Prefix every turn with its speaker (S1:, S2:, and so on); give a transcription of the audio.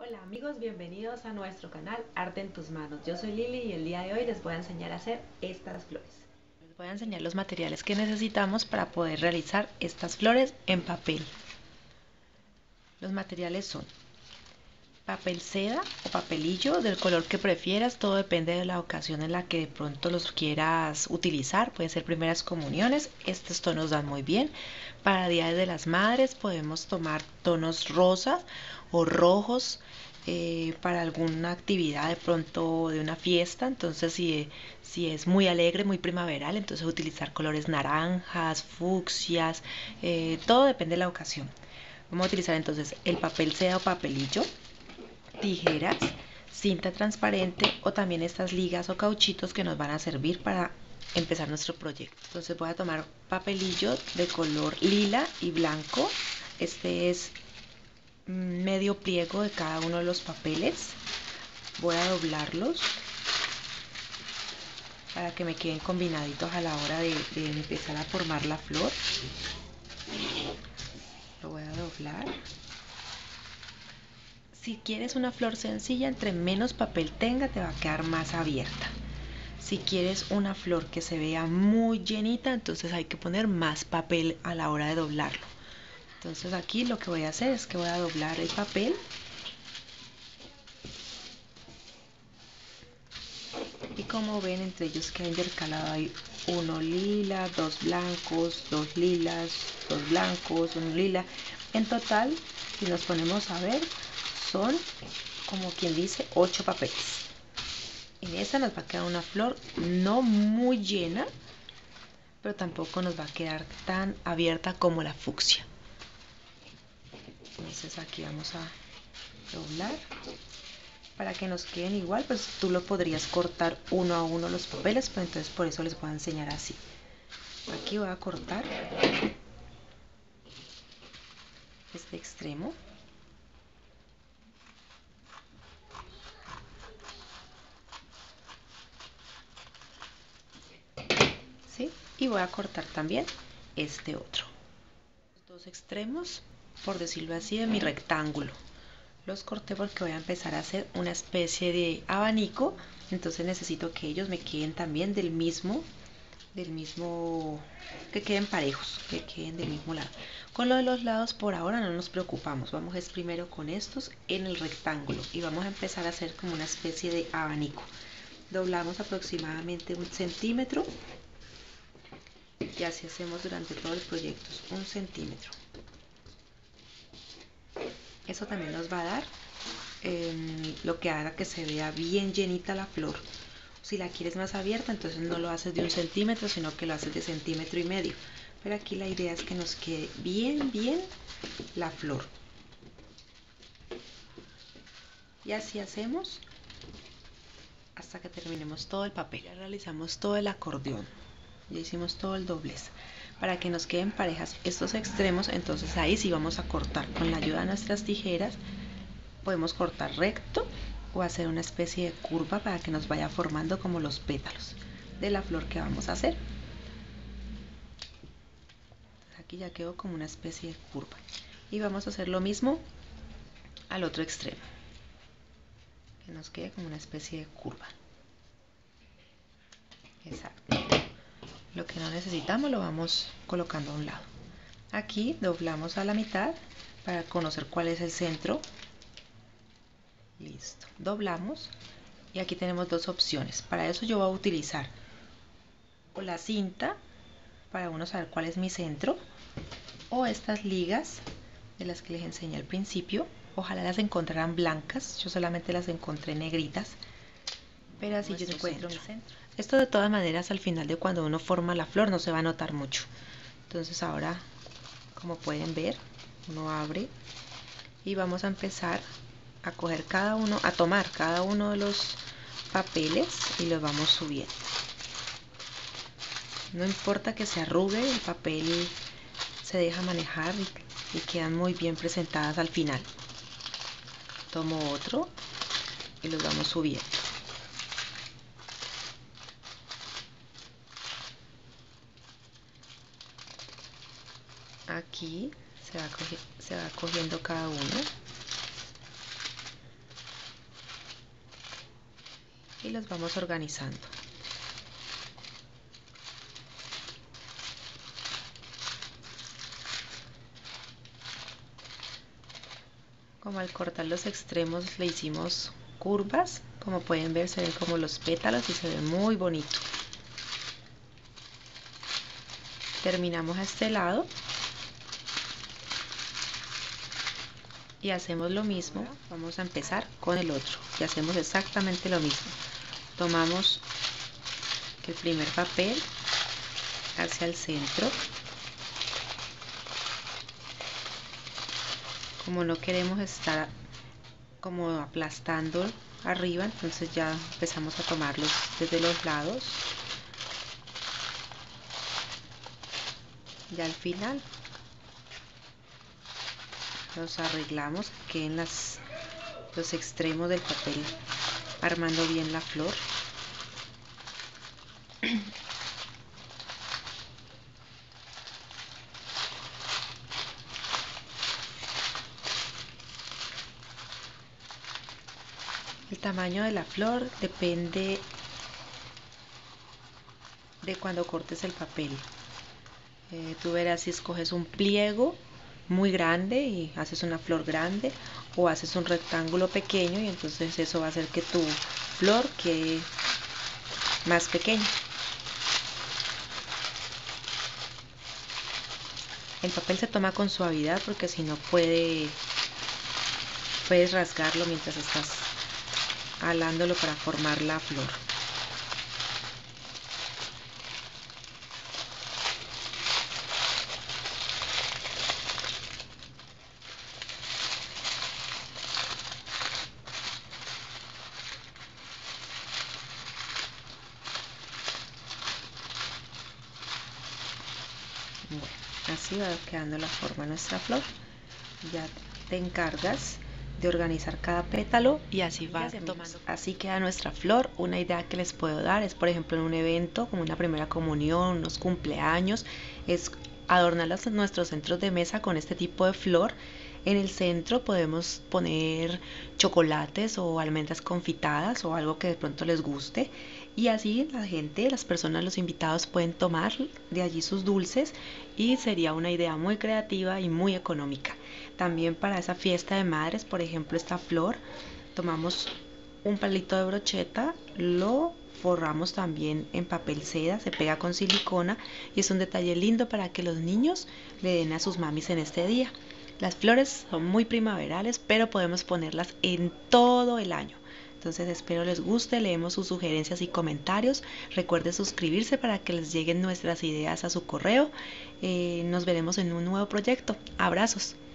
S1: Hola amigos, bienvenidos a nuestro canal Arte en tus manos. Yo soy Lili y el día de hoy les voy a enseñar a hacer estas flores. Les voy a enseñar los materiales que necesitamos para poder realizar estas flores en papel. Los materiales son papel seda o papelillo del color que prefieras, todo depende de la ocasión en la que de pronto los quieras utilizar. Puede ser primeras comuniones, estos tonos dan muy bien. Para Día de las Madres podemos tomar tonos rosas o rojos. Para alguna actividad de pronto de una fiesta, entonces si es muy alegre, muy primaveral, entonces utilizar colores naranjas, fucsias, todo depende de la ocasión. Vamos a utilizar entonces el papel seda o papelillo, tijeras, cinta transparente o también estas ligas o cauchitos que nos van a servir para empezar nuestro proyecto. Entonces voy a tomar papelillo de color lila y blanco. Este es medio pliego de cada uno de los papeles. Voy a doblarlos para que me queden combinaditos a la hora de empezar a formar la flor. Lo voy a doblar. Si quieres una flor sencilla, entre menos papel tenga, te va a quedar más abierta. Si quieres una flor que se vea muy llenita, entonces hay que poner más papel a la hora de doblarlo. Entonces aquí lo que voy a hacer es que voy a doblar el papel y como ven, entre ellos queda intercalado, hay uno lila, dos blancos, dos lilas, dos blancos, un lila. En total, si nos ponemos a ver, son como quien dice 8 papeles. En esta nos va a quedar una flor no muy llena, pero tampoco nos va a quedar tan abierta como la fucsia. Entonces aquí vamos a doblar para que nos queden igual. Pues tú lo podrías cortar uno a uno los papeles, pero entonces por eso les voy a enseñar así. Aquí voy a cortar este extremo. ¿Sí? Y voy a cortar también este otro. Los dos extremos, por decirlo así, de mi rectángulo. Los corté porque voy a empezar a hacer una especie de abanico, entonces necesito que ellos me queden también del mismo, que queden parejos, que queden del mismo lado. Con lo de los lados por ahora no nos preocupamos, vamos es primero con estos en el rectángulo y vamos a empezar a hacer como una especie de abanico. Doblamos aproximadamente 1 centímetro y así hacemos durante todo el proyecto, 1 centímetro. Eso también nos va a dar lo que haga que se vea bien llenita la flor. Si la quieres más abierta, entonces no lo haces de 1 centímetro, sino que lo haces de 1,5 centímetros. Pero aquí la idea es que nos quede bien la flor. Y así hacemos hasta que terminemos todo el papel. Ya realizamos todo el acordeón, ya hicimos todo el doblez. Para que nos queden parejas estos extremos, entonces ahí sí vamos a cortar con la ayuda de nuestras tijeras. Podemos cortar recto o hacer una especie de curva para que nos vaya formando como los pétalos de la flor que vamos a hacer. Aquí ya quedó como una especie de curva y vamos a hacer lo mismo al otro extremo, que nos quede como una especie de curva. Exacto. Lo que no necesitamos lo vamos colocando a un lado. Aquí doblamos a la mitad para conocer cuál es el centro. Listo, doblamos y aquí tenemos dos opciones. Para eso yo voy a utilizar o la cinta para uno saber cuál es mi centro, o estas ligas de las que les enseñé al principio. Ojalá las encontraran blancas, yo solamente las encontré negritas, pero así yo encuentro mi centro. Esto de todas maneras al final de cuando uno forma la flor no se va a notar mucho. Entonces ahora, como pueden ver, uno abre y vamos a empezar a coger cada uno, a tomar cada uno de los papeles y los vamos subiendo. No importa que se arrugue, el papel se deja manejar y quedan muy bien presentadas al final. Tomo otro y los vamos subiendo. Aquí se va cogiendo cada uno. los vamos organizando. Como al cortar los extremos le hicimos curvas, como pueden ver se ven como los pétalos y se ve muy bonito. Terminamos a este lado y hacemos lo mismo. Vamos a empezar con el otro y hacemos exactamente lo mismo. Tomamos el primer papel hacia el centro. Como no queremos estar como aplastando arriba, entonces ya empezamos a tomarlos desde los lados. Ya al final los arreglamos, que queden los extremos del papel armando bien la flor. El tamaño de la flor depende de cuando cortes el papel. Tú verás si escoges un pliego muy grande y haces una flor grande, o haces un rectángulo pequeño y entonces eso va a hacer que tu flor quede más pequeña. El papel se toma con suavidad porque si no puedes rasgarlo mientras estás alándolo para formar la flor. Bueno, así va quedando la forma de nuestra flor. Ya te encargas de organizar cada pétalo y así va tomando. Así queda nuestra flor. Una idea que les puedo dar es, por ejemplo, en un evento como una primera comunión, unos cumpleaños, es adornar nuestros centros de mesa con este tipo de flor. En el centro podemos poner chocolates o almendras confitadas o algo que de pronto les guste, y así la gente, las personas, los invitados pueden tomar de allí sus dulces, y sería una idea muy creativa y muy económica. También para esa fiesta de madres, por ejemplo, esta flor, tomamos un palito de brocheta, lo forramos también en papel seda, se pega con silicona y es un detalle lindo para que los niños le den a sus mamis en este día. Las flores son muy primaverales, pero podemos ponerlas en todo el año. Entonces espero les guste, leemos sus sugerencias y comentarios. Recuerde suscribirse para que les lleguen nuestras ideas a su correo. Nos veremos en un nuevo proyecto. Abrazos.